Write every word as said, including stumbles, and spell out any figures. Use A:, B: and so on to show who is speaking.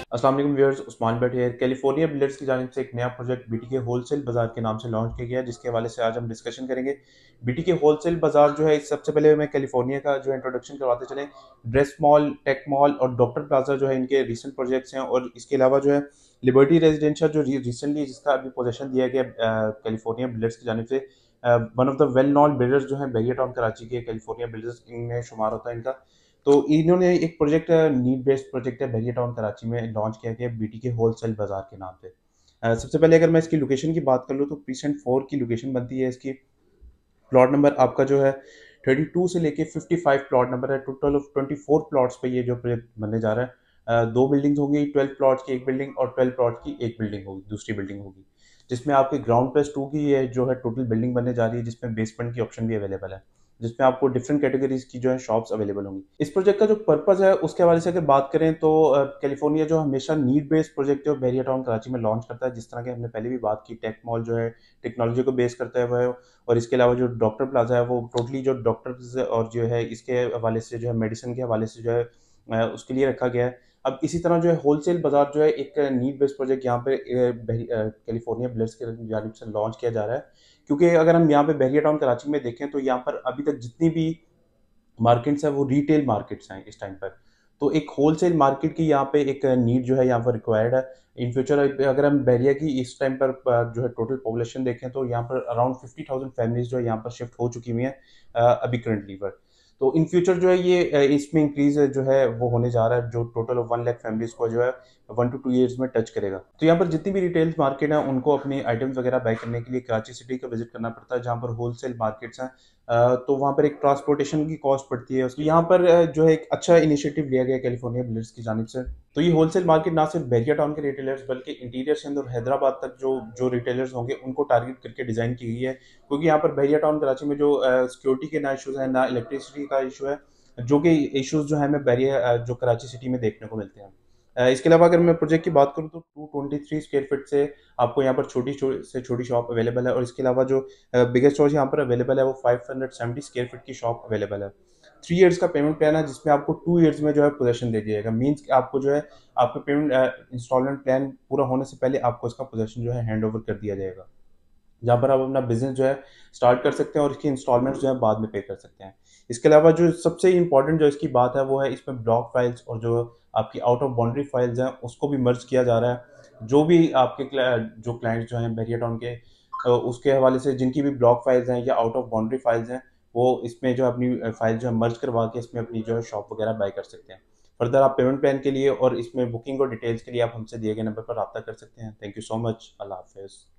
A: अस्सलाम वालेकुम व्यूअर्स, उस्मान भट्ट है। कैलिफोर्निया बिल्डर्स की जानिब से एक नया प्रोजेक्ट बीटीके होलसेल बाजार के नाम से लॉन्च किया गया है, जिसके हवाले से आज हम डिस्कशन करेंगे। बीटीके होलसेल बाजार जो है, सबसे पहले मैं कैलिफोर्निया का जो इंट्रोडक्शन करवाते चलें। ड्रेस मॉल, टेक मॉल और डॉक्टर प्लाजा जो है इनके रिसेंट प्रोजेक्ट्स हैं, और इसके अलावा जो है लिबर्टी रेजिडेंशियल जो रिसेंटली जिसका अभी पोजेशन दिया गया कैलिफोर्निया बिल्डर्स की जानिब से। One of the well known builders जो है बहरिया टाउन कराची के कैलिफोर्निया बिल्डर्स इनमें शुमार होता है इनका। तो इन्होंने एक प्रोजेक्ट, नीड बेस्ड प्रोजेक्ट है, बहरिया टाउन कराची में लॉन्च किया गया बीटीके होलसेल बाजार के नाम से। अ, सबसे पहले अगर मैं इसकी लोकेशन की बात कर लूँ, तो प्रीसेंट फोर की लोकेशन बनती है इसकी। प्लॉट नंबर आपका जो है थर्टी टू से लेके फिफ्टी फाइव प्लॉट नंबर है। Total of twenty four plots पे ये जो प्रोजेक्ट बनने जा रहा है। अ, दो बिल्डिंग्स होंगी, ट्वेल्व प्लॉट्स की एक बिल्डिंग और ट्वेल्व प्लॉट की एक बिल्डिंग होगी, दूसरी बिल्डिंग होगी, जिसमें आपके ग्राउंड प्लस टू की ये जो है टोटल बिल्डिंग बनने जा रही है, जिसमें बेसमेंट की ऑप्शन भी अवेलेबल है, जिसमें आपको डिफरेंट कैटेगरीज की जो है शॉप्स अवेलेबल होंगी। इस प्रोजेक्ट का जो पर्पस है उसके हवाले से अगर बात करें तो अ, कैलिफोर्निया जो हमेशा नीड बेस्ड प्रोजेक्ट है बहरिया टाउन कराची में लॉन्च करता है। जिस तरह के हमने पहले भी बात की, टेक मॉल जो है टेक्नोलॉजी को बेस करता है वह, और इसके अलावा जो डॉक्टर प्लाजा है वो टोटली जो डॉक्टर्स और जो है इसके हवाले से जो है मेडिसिन के हवाले से जो है अ, उसके लिए रखा गया है। अब इसी तरह जो है होलसेल बाजार जो है एक नीड बेस्ड प्रोजेक्ट यहाँ पे अ, बहरी- अ, कैलिफोर्निया बिल्डर्स की जानिब से लॉन्च किया जा रहा है। क्योंकि अगर हम यहाँ पे बहरिया टाउन कराची में देखें तो यहाँ पर अभी तक जितनी भी मार्केट्स हैं वो रिटेल मार्केट्स हैं इस टाइम पर। तो एक होलसेल मार्केट की यहाँ पे एक नीड जो है यहाँ पर रिक्वायर्ड है। इन फ्यूचर अगर हम बहरिया की इस टाइम पर अ, जो है टोटल पॉपुलेशन देखें तो यहाँ पर अराउंड फिफ्टी थाउजेंड फैमिलीज जो है यहाँ पर शिफ्ट हो चुकी हुई हैं अ, अभी करंटली पर। तो इन फ्यूचर जो है ये अ, इसमें इंक्रीज जो है वो होने जा रहा है, जो total of one lakh families को जो है वन टू टू ईयर्स में टच करेगा। तो यहाँ पर जितनी भी रिटेल मार्केट है उनको अपनी आइटम्स वगैरह बाय करने के लिए कराची सिटी का विजिट करना पड़ता है, जहाँ पर होलसेल मार्केट्स हैं। अ, तो वहाँ पर एक ट्रांसपोर्टेशन की कॉस्ट पड़ती है उसकी। यहाँ पर अ, जो है एक अच्छा इनिशिएटिव लिया गया कैलिफोर्निया बिल्डर्स की जानिब से। तो ये होलसेल मार्केट ना सिर्फ बहरिया टाउन के रिटेलर्स बल्कि इंटीरियर सिंध और हैदराबाद तक जो जो रिटेलर्स होंगे उनको टारगेट करके डिजाइन की गई है। क्योंकि यहाँ पर बहरिया टाउन कराची में जो सिक्योरिटी के ना इश्यूज है, ना इलेक्ट्रिसिटी का इशू है, जो कि इश्यूज जो है हमें बहरिया अ, जो कराची सिटी में देखने को मिलते हैं। अ, इसके अलावा अगर मैं प्रोजेक्ट की बात करूँ तो two twenty three square feet से आपको यहाँ पर छोटी छो- से छोटी शॉप अवेलेबल है, और इसके अलावा जो बिगेस्ट स्टोर यहाँ पर अवेलेबल है वो five hundred seventy square feet की शॉप अवेलेबल है। थ्री इयर्स का पेमेंट प्लान है, जिसमें आपको टू इयर्स में जो है पोजेशन दे दिया जाएगा। मीन्स कि आपको जो है आपका पेमेंट इंस्टॉलमेंट प्लान पूरा होने से पहले आपको इसका पोजेशन जो है हैंड ओवर कर दिया जाएगा, जहाँ पर आप अपना बिजनेस जो है स्टार्ट कर सकते हैं और इसकी इंस्टॉलमेंट्स जो है बाद में पे कर सकते हैं। इसके अलावा जो सबसे इंपॉर्टेंट जो इसकी बात है वो है इसमें ब्लॉक फाइल्स और जो आपकी आउट ऑफ बाउंड्री फाइल्स हैं उसको भी मर्ज किया जा रहा है। जो भी आपके क्ला- जो क्लाइंट्स जो हैं बहरिया टाउन के, अ, उसके हवाले से जिनकी भी ब्लॉक फाइल्स हैं या आउट ऑफ बाउंड्री फाइल्स हैं, वो इसमें जो अपनी फाइल जो है मर्ज करवा के इसमें अपनी जो है शॉप वगैरह बाय कर सकते हैं। फर्दर आप पेमेंट प्लान के लिए और इसमें बुकिंग और डिटेल्स के लिए आप हमसे दिए गए नंबर पर रब्ता कर सकते हैं। Thank you so much. अल्लाह हाफिज़।